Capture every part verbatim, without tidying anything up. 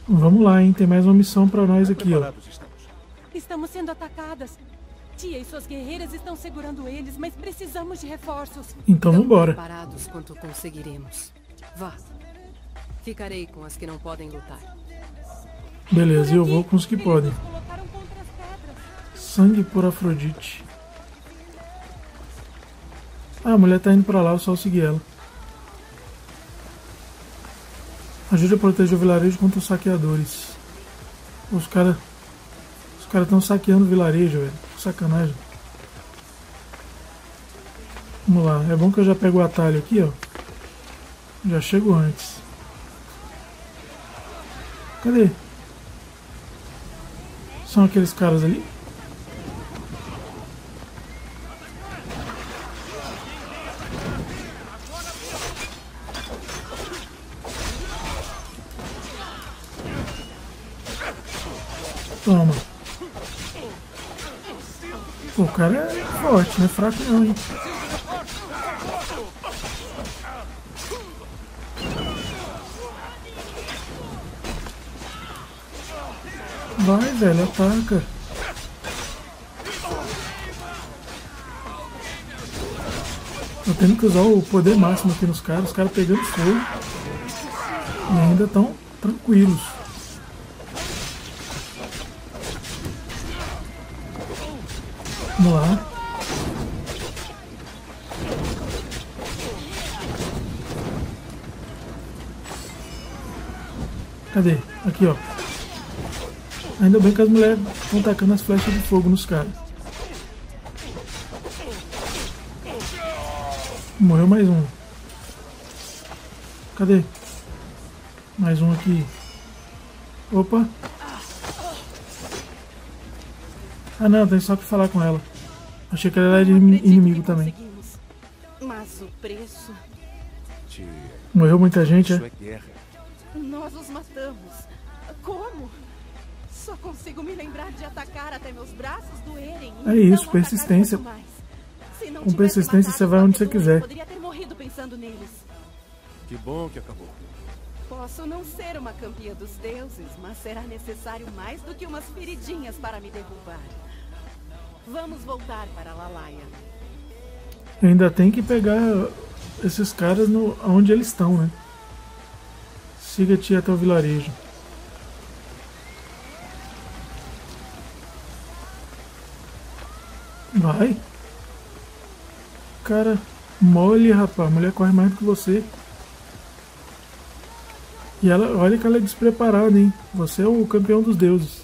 Vamos lá, hein? Tem mais uma missão pra nós aqui, ó. Estamos sendo atacadas. Tia e suas guerreiras estão segurando eles, mas precisamos de reforços. Então vambora. Tão preparados quanto conseguiremos. Vá. Ficarei com as que não podem lutar. Beleza, e eu vou com os que Eles podem. nos colocaram contra as pedras. Sangue por Afrodite. Ah, a mulher tá indo pra lá, eu só seguir ela. Ajude a proteger o vilarejo contra os saqueadores. Os caras... Os caras estão saqueando o vilarejo, velho. Sacanagem. Vamos lá. É bom que eu já pego o atalho aqui, ó. Já chego antes. Cadê? São aqueles caras ali? Toma. Pô, o cara é forte, não é fraco não, hein? Vai, velho, ataca. Tô tendo que usar o poder máximo aqui nos caras, os caras pegando fogo. E ainda estão tranquilos. Vamos lá. Cadê? Aqui, ó. Ainda bem que as mulheres estão tacando as flechas de fogo nos caras. Morreu mais um. Cadê? Mais um aqui. Opa. Ah não, tem só que falar com ela. Achei que ela era de inimigo também. Mas o preço... Morreu muita gente, é? Nós os matamos. Como? Só consigo me lembrar de atacar até meus braços doerem. É isso, persistência. Com persistência você vai onde você quiser. Poderia ter morrido pensando neles. Que bom que acabou. Posso não ser uma campeã dos deuses, mas será necessário mais do que umas feridinhas para me derrubar. Vamos voltar para Lalaia. Ainda tem que pegar esses caras no, onde eles estão, né? Siga-te até o vilarejo. Vai. Cara, mole, rapaz. A mulher corre mais do que você. E ela, olha que ela é despreparada, hein? Você é o campeão dos deuses.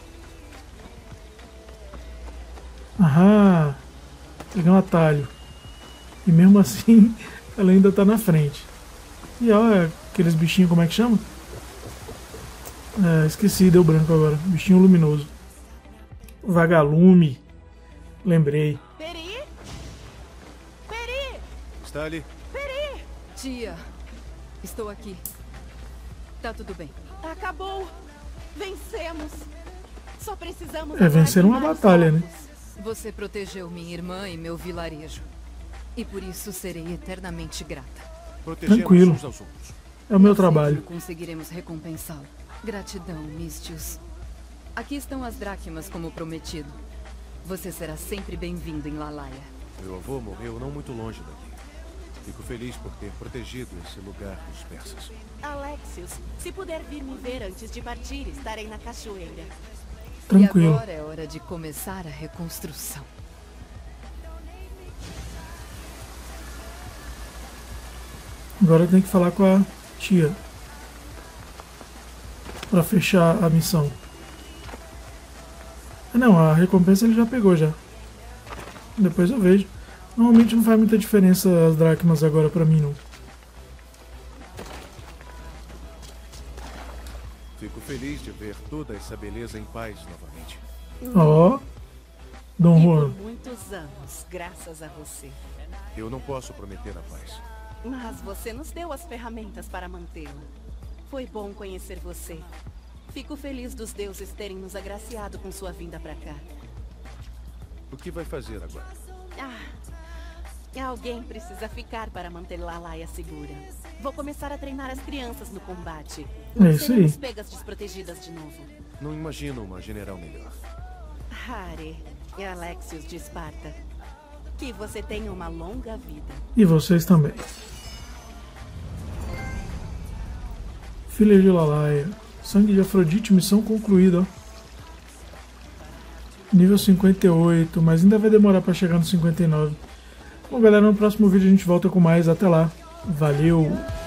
Aham. Peguei um atalho. E mesmo assim, ela ainda tá na frente. E olha aqueles bichinhos, como é que chama? É, esqueci, deu branco agora. Bichinho luminoso. Vagalume. Lembrei. Peri? Peri? Está ali. Peri? Tia, estou aqui. Tá tudo bem. Acabou. Vencemos. Só precisamos... É vencer uma agora batalha, né? Você protegeu minha irmã e meu vilarejo. E por isso serei eternamente grata. Protegemos Tranquilo. uns aos outros. É o meu Não sei trabalho. como conseguiremos recompensá-lo. Gratidão, Mistius. Aqui estão as dracmas como prometido. Você será sempre bem-vindo em Lalaia. Meu avô morreu não muito longe daqui. Fico feliz por ter protegido esse lugar dos persas. Alexios, se puder vir me ver antes de partir, estarei na cachoeira. Tranquilo. E agora é hora de começar a reconstrução. Agora tem que falar com a tia. Pra fechar a missão. Não, a recompensa ele já pegou já. Depois eu vejo. Normalmente não faz muita diferença as dracmas agora pra mim, não. Fico feliz de ver toda essa beleza em paz novamente. Ó, Dom E Juan. por muitos anos, graças a você. Eu não posso prometer a paz. Mas você nos deu as ferramentas para mantê-la. Foi bom conhecer você. Fico feliz dos deuses terem nos agraciado com sua vinda pra cá. O que vai fazer agora? Ah, Alguém precisa ficar para manter Lalaia segura. Vou começar a treinar as crianças no combate. É isso aí. Seremos pegas desprotegidas de novo. Não imagino uma general melhor. Harry e Alexios de Esparta. Que você tenha uma longa vida. E vocês também. Filha de Lalaia. Sangue de Afrodite, missão concluída. Ó. Nível cinquenta e oito, mas ainda vai demorar para chegar no cinquenta e nove. Bom, galera, no próximo vídeo a gente volta com mais. Até lá. Valeu!